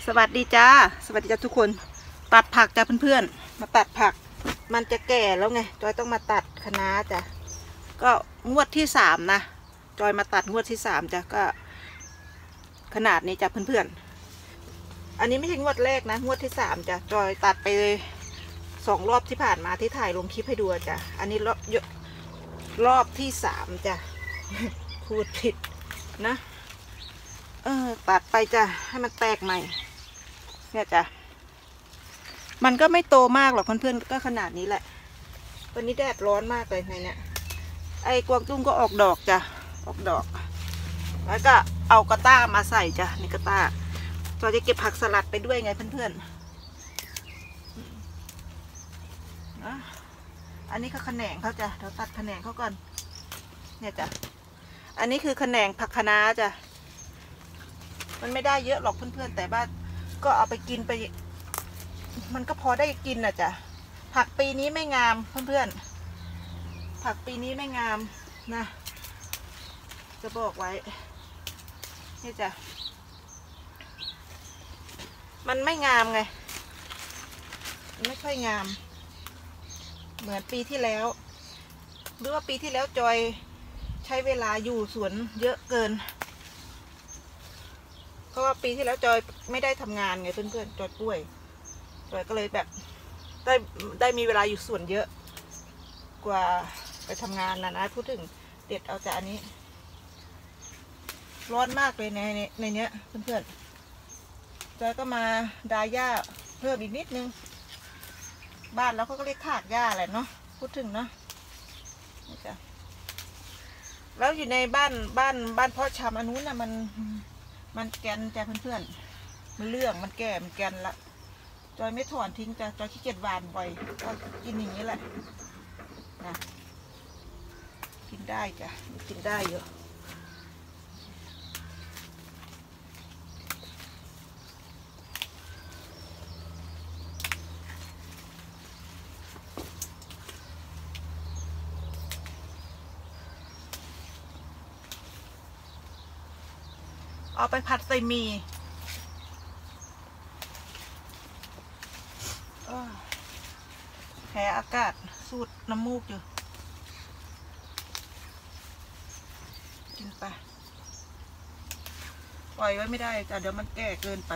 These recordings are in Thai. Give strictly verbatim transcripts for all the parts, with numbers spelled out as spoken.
สวัสดีจ้าสวัสดีจ้าทุกคนตัดผักจ้าเพื่อนๆมาตัดผักมันจะแก่แล้วไงจอยต้องมาตัดคะน้าจ้ะก็งวดที่สามนะจอยมาตัดงวดที่สามจ้ะก็ขนาดนี้จ้ะเพื่อนๆอันนี้ไม่ใช่งวดแรกนะงวดที่สามจ้ะจอยตัดไปสองรอบที่ผ่านมาที่ถ่ายลงคลิปให้ดูจ้ะอันนี้รอบรอบที่สามจ้ะพูดผิดนะเออตัดไปจ้ะให้มันแตกใหม่เนี่ยจ้ะมันก็ไม่โตมากหรอกเพื่อนๆก็ขนาดนี้แหละวันนี้แดดร้อนมากเลยในเนี่ยไอ้กวางตุ้งก็ออกดอกจ้ะออกดอกแล้วก็เอากระต้ามาใส่จ้ะนี่กระต้าเราจะเก็บผักสลัดไปด้วยไงเพื่อนๆนะอันนี้คือแขนงเขาจ้ะเดี๋ยวตัดแขนงเขาก่อนเนี่ยจ้ะอันนี้คือแขนงผักคะน้าจ้ะมันไม่ได้เยอะหรอกเพื่อนๆแต่บ้านก็เอาไปกินไปมันก็พอได้กินนะจ๊ะผักปีนี้ไม่งามเพื่อนๆผักปีนี้ไม่งามนะจะบอกไว้นี่จ้ะมันไม่งามไงมันไม่ค่อยงามเหมือนปีที่แล้วหรือว่าปีที่แล้วจอยใช้เวลาอยู่สวนเยอะเกินเพราะว่าปีที่แล้วจอยไม่ได้ทำงานไงเพื่อนๆจอยป่วยจอยก็เลยแบบได้ได้มีเวลาอยู่ส่วนเยอะกว่าไปทำงานนะนะพูดถึงเด็ดเอาจากอันนี้ร้อนมากเลยในในในเนี้ยเพื่อนๆจอยก็มาดาหญ้าเพิ่มอีกนิดนึงบ้านเราก็เรียกถากหญ้าแหละเนาะพูดถึงเนาะนี่จ้ะแล้วอยู่ในบ้านบ้านบ้านพ่อชำอันนู้นน่ะมันมันแกนจ้ะเพื่อนๆมันเลื่องมันแก่มันแกนละจอยไม่ถอนทิ้งจ้ะจอยขี้เกียจหวานบ่อยก็กินอย่างนี้แหละนะกินได้จ้ะกินได้เยอะเอาไปผัดใส่หมี่แพ้อากาศสูดน้ำมูกอยู่กินไปปล่อยไว้ไม่ได้แต่เดี๋ยวมันแก่เกินไป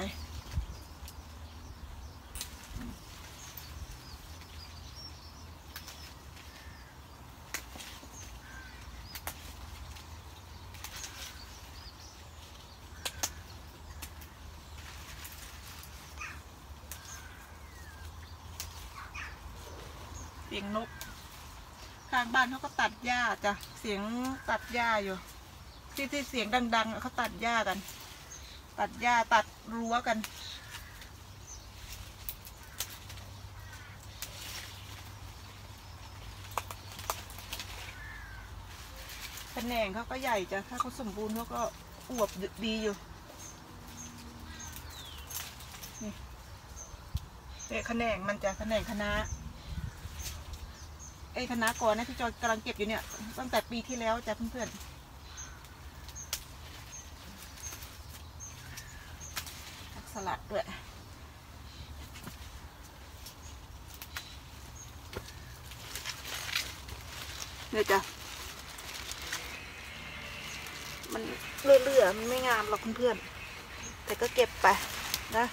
เสียงนกข้างบ้านเขาก็ตัดหญ้าจ้ะเสียงตัดหญ้าอยู่ที่ที่เสียงดังๆเขาตัดหญ้ากันตัดหญ้าตัดรั้วกันแขนงเขาก็ใหญ่จ้ะถ้าเขาสมบูรณ์เขาก็อวบดีอยู่นี่เนี่ยแขนงมันจะแขนงคะน้าไอ้คณะก่อนนะที่จอยกำลังเก็บอยู่เนี่ยตั้งแต่ปีที่แล้วจ้ะเพื่อนๆผักสลัดด้วยเนี่ยจ้ะมันเลื่อยๆมันไม่งามหรอกเพื่อนๆแต่ก็เก็บไปนะ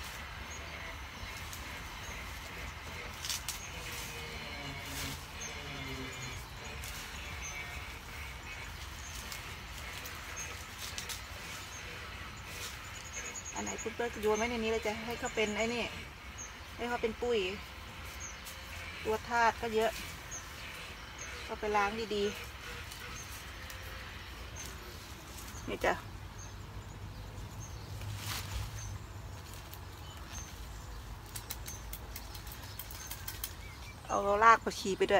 อันไหนคุณเปิ้ลโยนไว้ในนี้เลยจะให้เขาเป็นไอ้นี่ให้เขาเป็นปุ๋ยตัวธาตุก็เยอะก็ไปล้างดีๆนี่จ้ะเอารากผักชีไปด้วย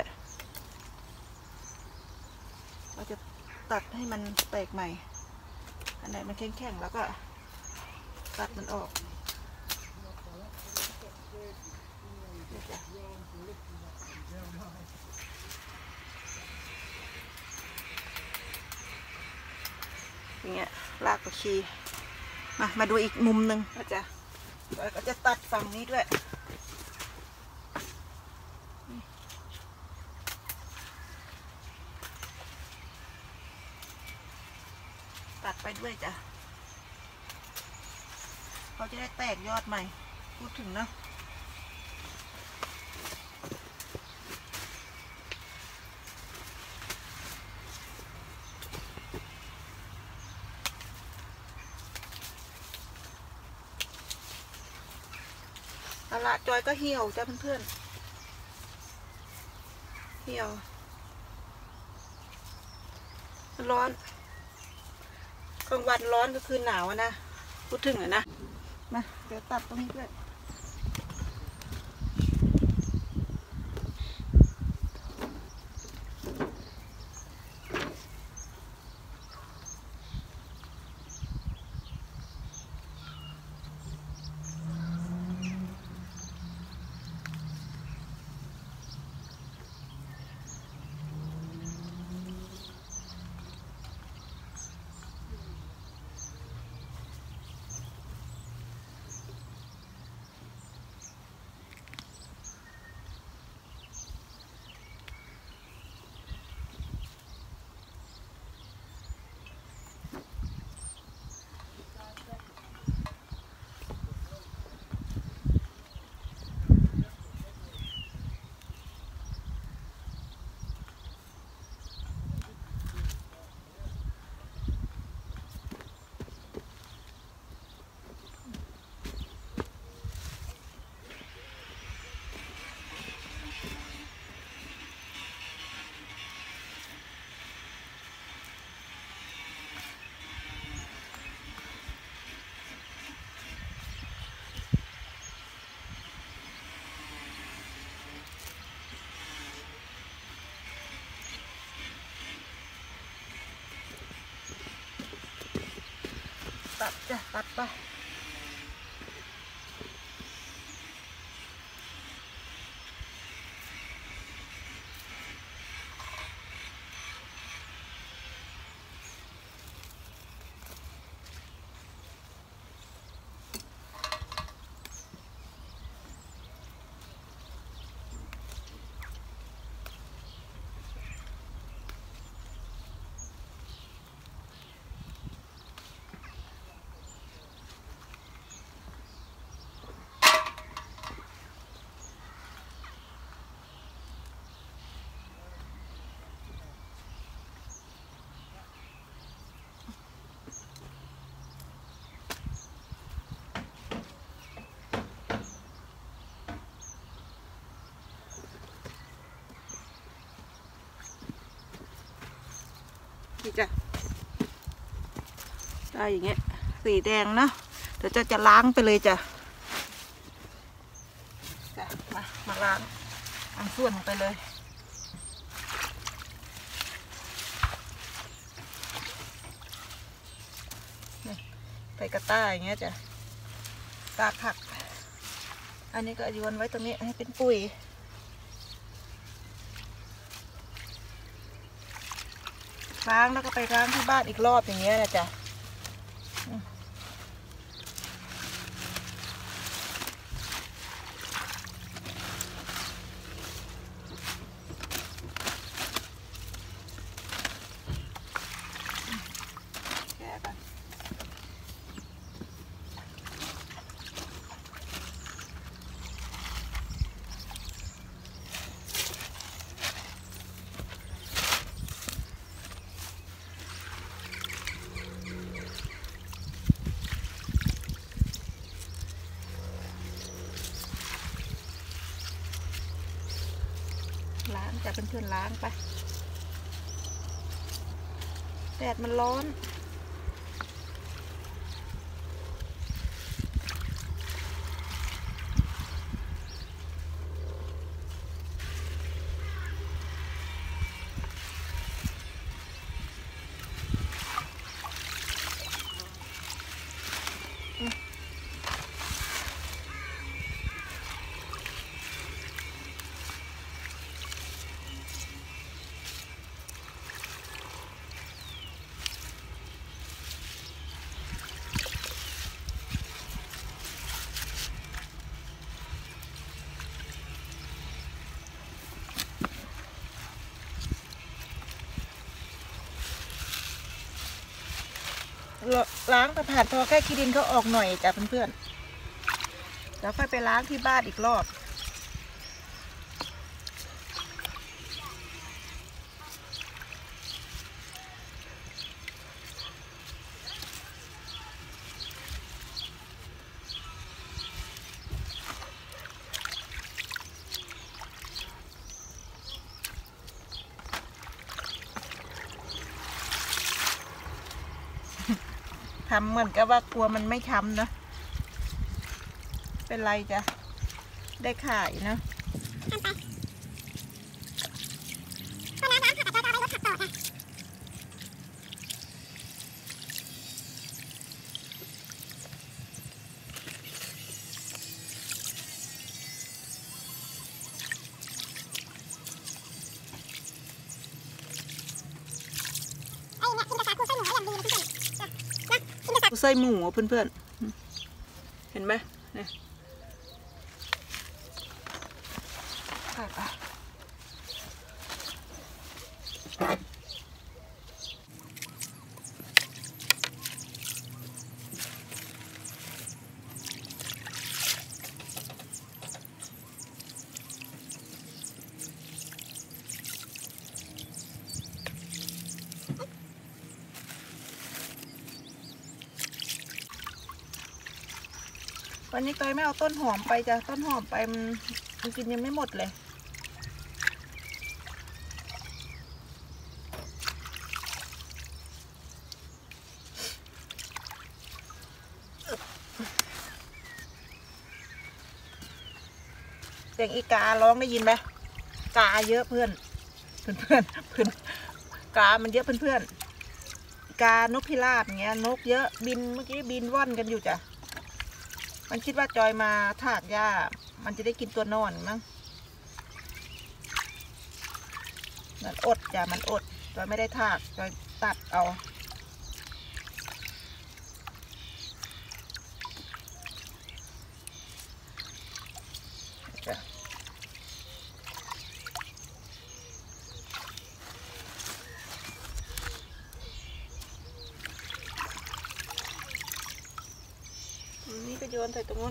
เราจะตัดให้มันแตกใหม่อันไหนมันแข็งๆแล้วก็ตัดมันออกอย่างเงี้ยรากผักชีมามาดูอีกมุมหนึ่งนะจ๊ะแล้วก็จะตัดฝั่งนี้ด้วยตัดไปด้วยจ้ะเขาจะได้แตกยอดใหม่พูดถึงเนาะเอาละจอยก็เหี่ยวจ้ะเพื่อนๆเหี่ยวร้อนกลางวันร้อนก็คือหนาวนะพูดถึงอะนะมาเดี๋ยวตัดตรงนี้ด้วยตัดจ้ะตัดไปจ้ะได้อย่างเงี้ยสีแดงเนาะเดี๋ยวจะจะล้างไปเลยจ้ะจ้ะมามาล้างล้างส่วนไปเลยไปกระต้าอย่างเงี้ยจ้ะกาผักอันนี้ก็โยนไว้ตรงนี้ให้เป็นปุ๋ยล้างแล้วก็ไปล้างที่บ้านอีกรอบอย่างเงี้ยนะจ๊ะแก้กันล้างจะเป็นเพื่อนล้างไปแดดมันร้อนล้างผ่านๆพอแค่ขี้ดินเขาออกหน่อยจ้ะเพื่อนๆแล้วค่อยไปล้างที่บ้านอีกรอบทำเหมือนกับว่ากลัวมันไม่ช้ำนะเป็นไรจ้ะได้ขายนะไส้หมูเพื่อนๆเห็นไหมเนี่ยวันนี้เตยไม่เอาต้นหอมไปจ้ะต้นหอมไปมันมันกินยังไม่หมดเลยเสียงอีการ้องได้ยินไหมกาเยอะเพื่อนเพื่อนเพื่อนเพื่อนกามันเยอะเพื่อนเพื่อนกานกพิราบอย่างเงี้ยนกเยอะบินเมื่อกี้บินว่อนกันอยู่จ้ะมันคิดว่าจอยมาถากหญ้ามันจะได้กินตัวนอนมั้งมันอดจ้ะมันอดจอยไม่ได้ถากจอยตัดเอาจ้ะนี่ก็โยนใส่ตรงนู้น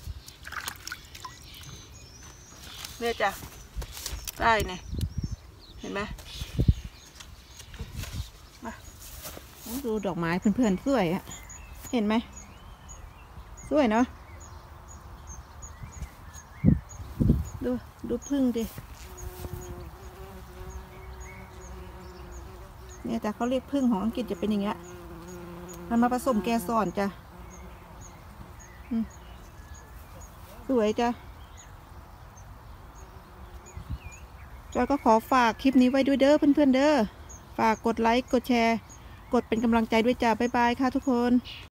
เนี่ยจ้ะได้เนี่ยเห็นไหมมาดูดอกไม้เพื่อนๆสวยอะเห็นไหมสวยเนาะดูดูพึ่งดิเนี่ยแต่เขาเรียกพึ่งของอังกฤษจะเป็นอย่างเงี้ยมันมาผสมแกสอนจ้ะสวยจ้ะจอยก็ขอฝากคลิปนี้ไว้ด้วยเด้อเพื่อนๆเด้อฝากกดไลค์กดแชร์กดเป็นกำลังใจด้วยจ้ะบ๊ายบายค่ะทุกคน